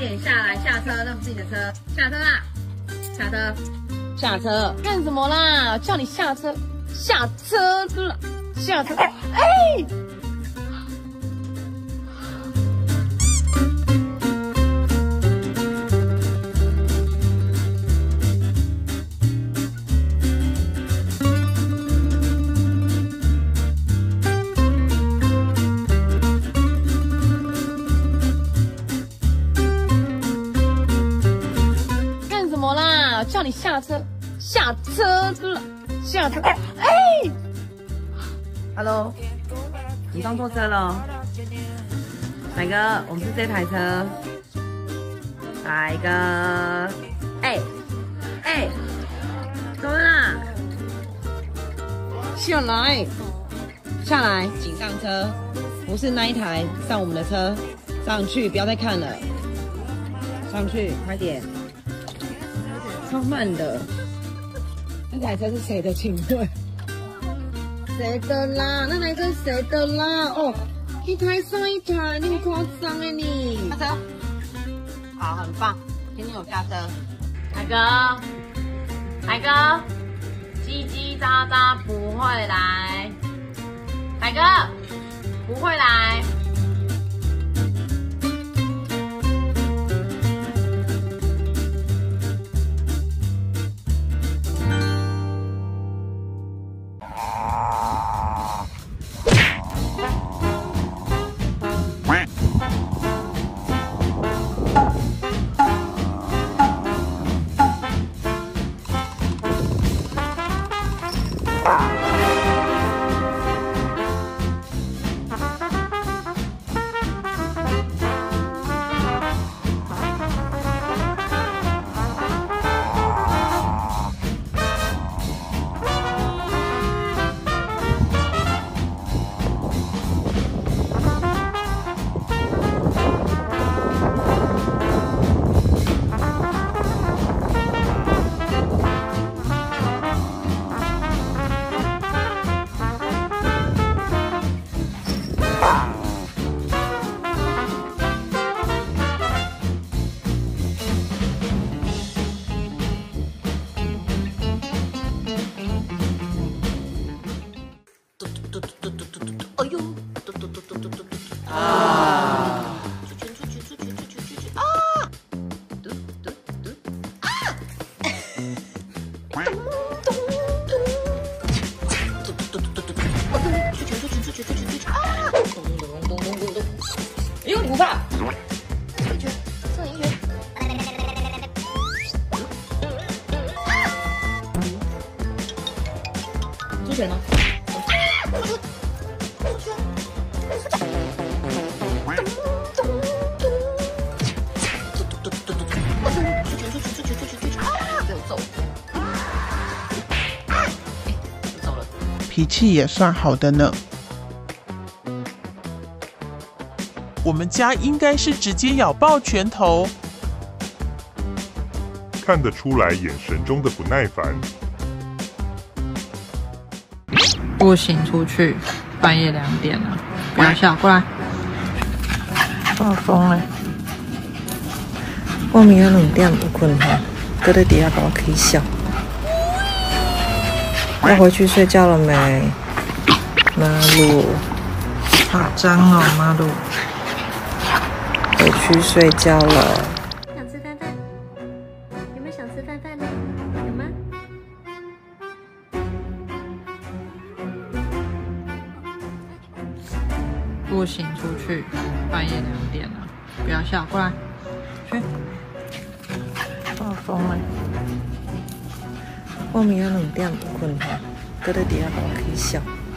点下来，下车，让自己的车下车啦，下车，下车，干什么啦？叫你下车，下车了，下车，哎。叫你下车，下车了，下车，哎 ，Hello， 你刚坐车了？哪个？我们是这台车。哪一个？哎，怎么啦？下来，下来，请上车。不是那一台，上我们的车，上去，不要再看了，上去，快点。超慢的，那台车是谁的？请问谁的啦？那台车是谁的啦？哦，一台上一台，你很夸张哎你！下车，好，很棒，请你有下车。海哥，叽叽喳喳不会来，海哥不会来。哎呦！啊！出去啊！哎呦，你不怕？送一圈，送一圈。出拳了。 脾气也算好的呢。我们家应该是直接咬爆拳头， 看得出来眼神中的不耐烦。 不行，出去，半夜2点了，不要笑，过来。放风嘞！我明仔2点有困吼，搁在底下把我起笑。要回去睡觉了没？马路，好脏哦，马路。回去睡觉了。 想吃饭饭？有没有想吃饭饭呢？有吗？ 不行，出去，半夜2点了，不要笑，过来。去。放风嘞！我明仔2点有困吼，搁在底下把我起笑。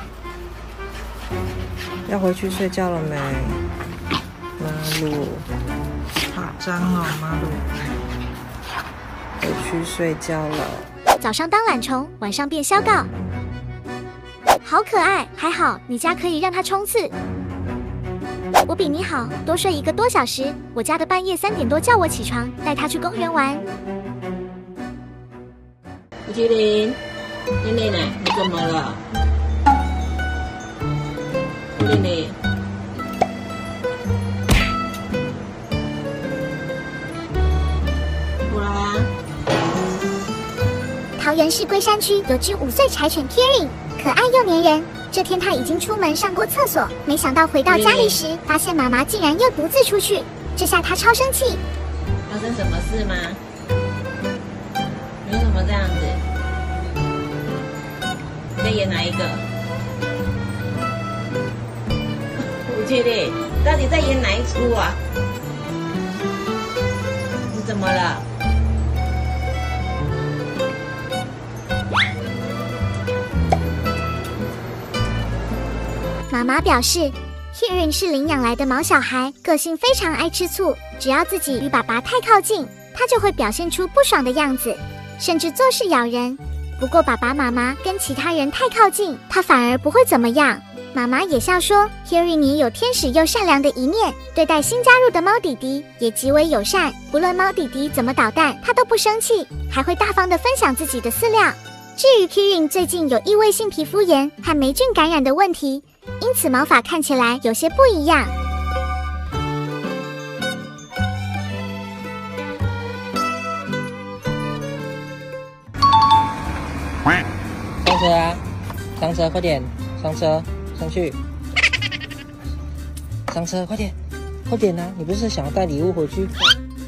要回去睡觉了没？马路，好脏哦，马路。回去睡觉了。 早上当懒虫，晚上变小狗，好可爱。还好你家可以让它冲刺。我比你好，多睡1个多小时。我家的半夜3点多叫我起床，带它去公园玩。 吴麒麟，念念呢？你怎么了？念念， 桃园市龟山区有只5岁柴犬 Kiri， 可爱又粘人。这天他已经出门上过厕所，没想到回到家里时，发现妈妈竟然又独自出去，这下他超生气。 发生什么事吗？你为什么这样子？你在演哪一个？不确定，到底在演哪一出啊？你怎么了？ 妈妈表示 ，Kiri 是领养来的毛小孩，个性非常爱吃醋，只要自己与爸爸太靠近，他就会表现出不爽的样子，甚至做事咬人。不过爸爸妈妈跟其他人太靠近，他反而不会怎么样。妈妈也笑说 ，Kiri 你有天使又善良的一面，对待新加入的猫弟弟也极为友善，不论猫弟弟怎么捣蛋，他都不生气，还会大方的分享自己的饲料。至于 Kiri 最近有异位性皮肤炎和霉菌感染的问题，因此毛发看起来有些不一样。 上车啊！上车，快点！上车，上去！上车，快点！快点啊！你不是想要带礼物回去？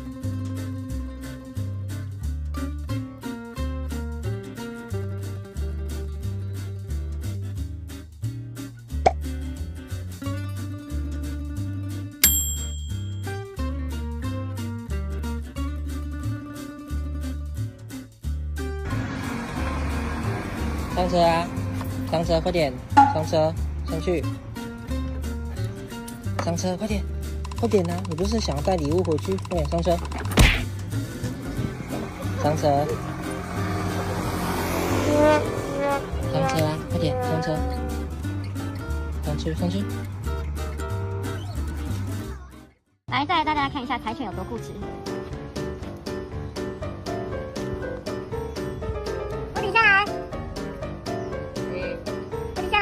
上车啊！上车，快点！上车，上去！上车，快点！快点啊！你不是想要带礼物回去？快点上车！上车！上车啊！快点上车！上去，上去！ 来，再来大家看一下柴犬有多固执。我停下来。我停下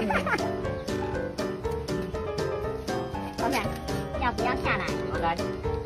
来。OK，要不要下来？ 来。